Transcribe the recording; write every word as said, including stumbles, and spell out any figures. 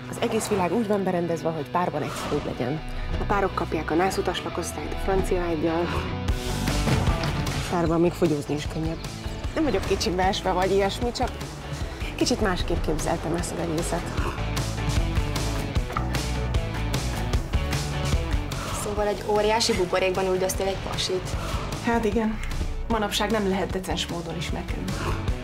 Az egész világ úgy van berendezve, hogy párban egyszerűbb legyen. A párok kapják a nászutas lakosztályt a francia ággyal. Párban még fogyózni is könnyebb. Nem vagyok kicsibe esve vagy ilyesmi, csak kicsit másképp képzeltem ezt az egészet. Szóval egy óriási buborékban üldöztél egy pasit. Hát igen. Manapság nem lehet decens módon ismerkedni.